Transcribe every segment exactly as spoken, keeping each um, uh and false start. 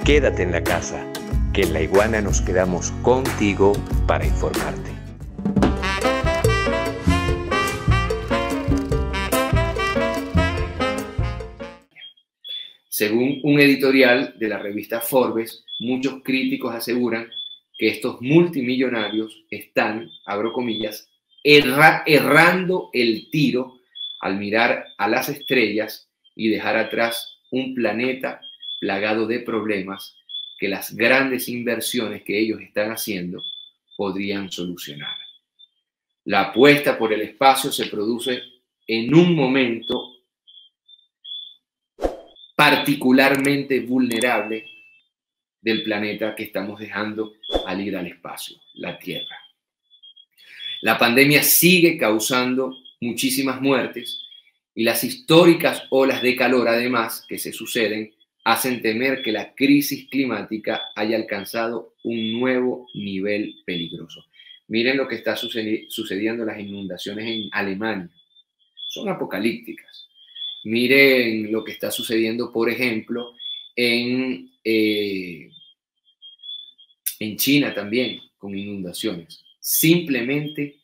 Quédate en la casa, que en La Iguana nos quedamos contigo para informarte. Según un editorial de la revista Forbes, muchos críticos aseguran que estos multimillonarios están, abro comillas, erra, errando el tiro al mirar a las estrellas y dejar atrás un planeta plagado de problemas que las grandes inversiones que ellos están haciendo podrían solucionar. La apuesta por el espacio se produce en un momento particularmente vulnerable del planeta que estamos dejando al ir al espacio, la Tierra. La pandemia sigue causando muchísimas muertes y las históricas olas de calor, además, que se suceden, hacen temer que la crisis climática haya alcanzado un nuevo nivel peligroso. Miren lo que está sucedi- sucediendo, las inundaciones en Alemania. Son apocalípticas. Miren lo que está sucediendo, por ejemplo, en, eh, en China también, con inundaciones. Simplemente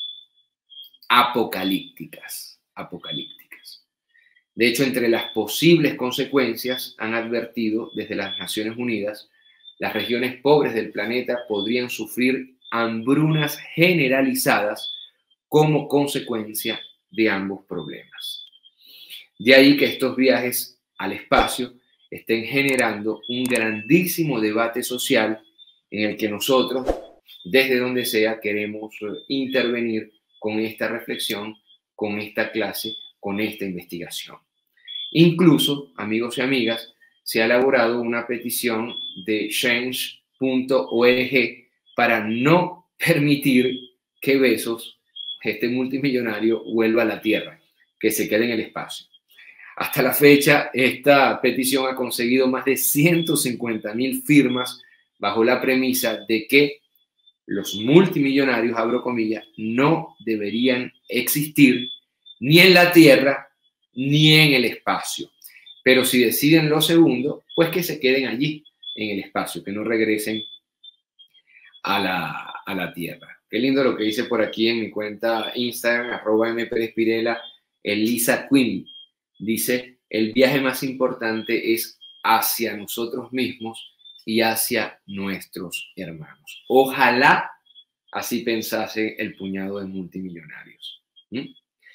apocalípticas, apocalípticas. De hecho, entre las posibles consecuencias, han advertido desde las Naciones Unidas, las regiones pobres del planeta podrían sufrir hambrunas generalizadas como consecuencia de ambos problemas. De ahí que estos viajes al espacio estén generando un grandísimo debate social en el que nosotros, desde donde sea, queremos intervenir con esta reflexión, con esta clase, con esta investigación. Incluso, amigos y amigas, se ha elaborado una petición de change punto org para no permitir que Bezos, este multimillonario, vuelva a la Tierra, que se quede en el espacio. Hasta la fecha, esta petición ha conseguido más de ciento cincuenta mil firmas bajo la premisa de que los multimillonarios, abro comillas, no deberían existir ni en la Tierra ni en el espacio. Pero si deciden lo segundo, pues que se queden allí, en el espacio, que no regresen a la, a la Tierra. Qué lindo lo que dice por aquí en mi cuenta Instagram, arroba mperespirela, Elisa Quinn. Dice, el viaje más importante es hacia nosotros mismos y hacia nuestros hermanos. Ojalá así pensase el puñado de multimillonarios. ¿Mm?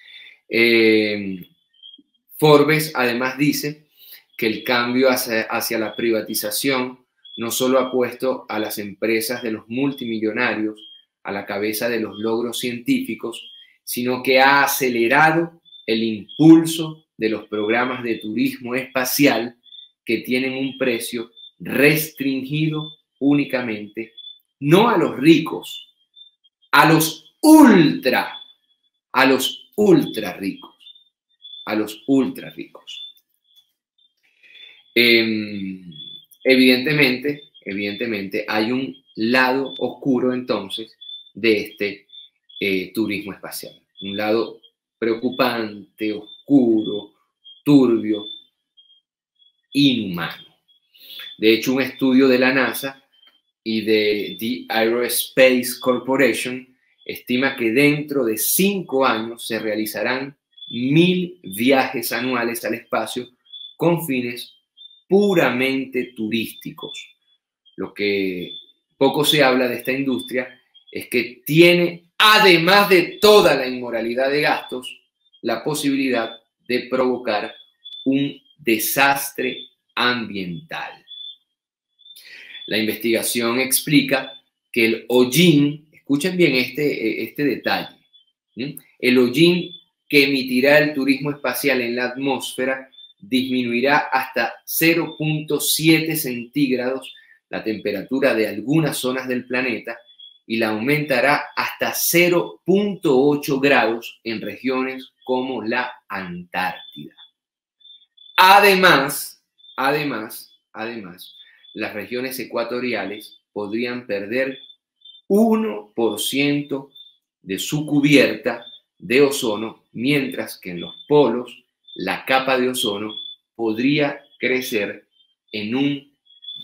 Eh, Forbes además dice que el cambio hacia, hacia la privatización no solo ha puesto a las empresas de los multimillonarios a la cabeza de los logros científicos, sino que ha acelerado el impulso de los programas de turismo espacial que tienen un precio restringido únicamente, no a los ricos, a los ultra, a los ultra ricos, a los ultra ricos. Eh, evidentemente, evidentemente hay un lado oscuro entonces de este eh, turismo espacial, un lado preocupante, oscuro, turbio, inhumano. De hecho, un estudio de la NASA y de The Aerospace Corporation estima que dentro de cinco años se realizarán mil viajes anuales al espacio con fines puramente turísticos. Lo que poco se habla de esta industria es que tiene, además de toda la inmoralidad de gastos, la posibilidad de provocar un desastre ambiental. La investigación explica que el hollín, escuchen bien este, este detalle, ¿sí? El hollín que emitirá el turismo espacial en la atmósfera disminuirá hasta cero punto siete centígrados la temperatura de algunas zonas del planeta y la aumentará hasta cero punto ocho grados en regiones como la Antártida. Además, además, además, las regiones ecuatoriales podrían perder uno por ciento de su cubierta de ozono, mientras que en los polos la capa de ozono podría crecer en un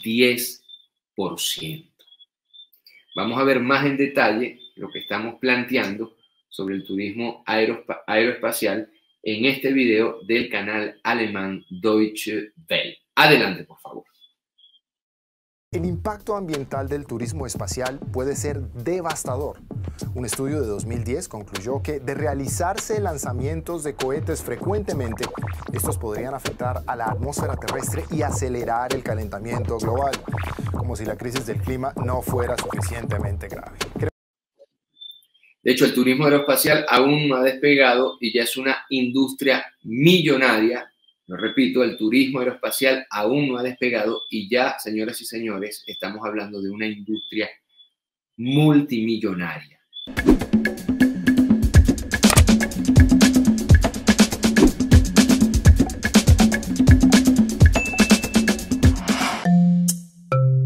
diez por ciento. Vamos a ver más en detalle lo que estamos planteando sobre el turismo aeroespacial en este video del canal alemán Deutsche Welle. Adelante, por favor. El impacto ambiental del turismo espacial puede ser devastador. Un estudio de dos mil diez concluyó que de realizarse lanzamientos de cohetes frecuentemente, estos podrían afectar a la atmósfera terrestre y acelerar el calentamiento global, como si la crisis del clima no fuera suficientemente grave. De hecho, el turismo aeroespacial aún no ha despegado y ya es una industria millonaria. Lo repito, el turismo aeroespacial aún no ha despegado y ya, señoras y señores, estamos hablando de una industria multimillonaria.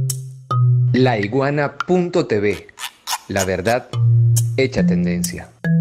La Iguana punto T V. La verdad hecha tendencia.